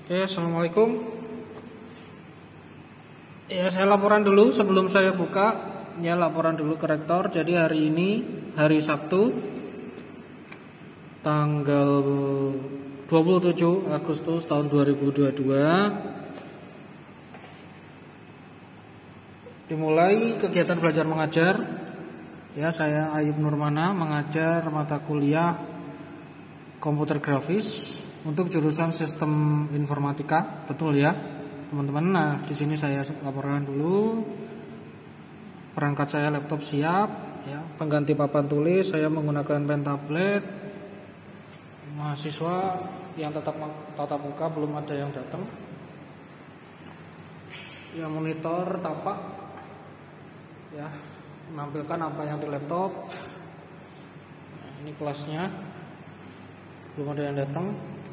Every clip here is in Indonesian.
Oke, assalamualaikum. Ya, saya laporan dulu sebelum saya buka. Ya, laporan dulu ke rektor. Jadi hari ini hari Sabtu, tanggal 27 Agustus tahun 2022. Dimulai kegiatan belajar mengajar. Ya, saya Ayub Nurmana mengajar mata kuliah komputer grafis untuk jurusan sistem informatika, betul ya, teman-teman. Nah, di sini saya laporkan dulu. Perangkat saya laptop siap, ya. Pengganti papan tulis saya menggunakan pen tablet. Mahasiswa yang tatap muka belum ada yang datang. Ya, monitor tampak, ya, menampilkan apa yang di laptop. Nah, ini kelasnya, belum ada yang datang.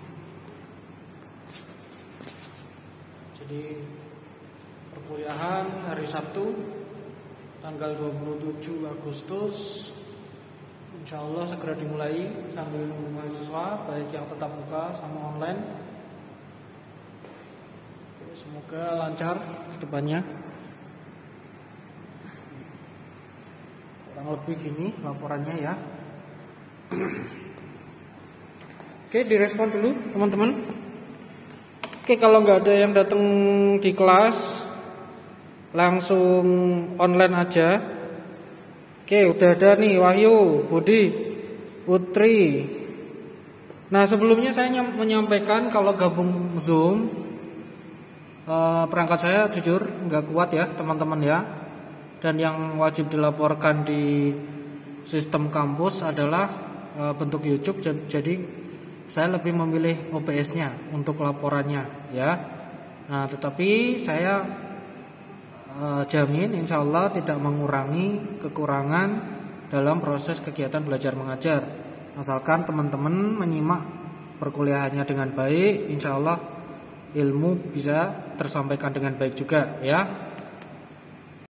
Jadi perkuliahan hari Sabtu tanggal 27 Agustus insya Allah segera dimulai sambil menunggu mahasiswa baik yang tetap muka sama online. Oke, semoga lancar ke depannya. Kurang lebih ini laporannya ya. Oke, direspon dulu teman-teman. Oke, kalau nggak ada yang datang di kelas, langsung online aja. Oke, udah ada nih Wahyu, Budi, Putri. Nah, sebelumnya saya menyampaikan kalau gabung Zoom, perangkat saya jujur nggak kuat ya teman-teman ya. Dan yang wajib dilaporkan di sistem kampus adalah bentuk YouTube. Jadi saya lebih memilih OBS-nya untuk laporannya ya. Nah, tetapi saya jamin insya Allah tidak mengurangi kekurangan dalam proses kegiatan belajar mengajar. Asalkan teman-teman menyimak perkuliahannya dengan baik, insya Allah ilmu bisa tersampaikan dengan baik juga ya.